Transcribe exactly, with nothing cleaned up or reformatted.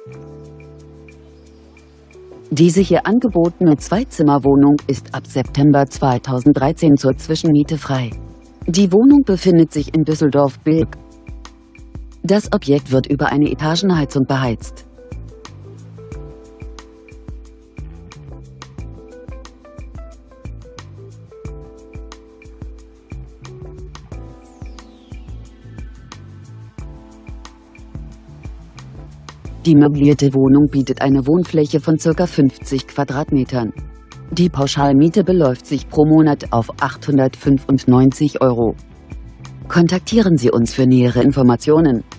Diese hier angebotene Zweizimmerwohnung ist ab September zweitausenddreizehn zur Zwischenmiete frei. Die Wohnung befindet sich in Düsseldorf-Bilk. Das Objekt wird über eine Etagenheizung beheizt. Die möblierte Wohnung bietet eine Wohnfläche von ca. fünfzig Quadratmetern. Die Pauschalmiete beläuft sich pro Monat auf achthundertfünfundneunzig Euro. Kontaktieren Sie uns für nähere Informationen.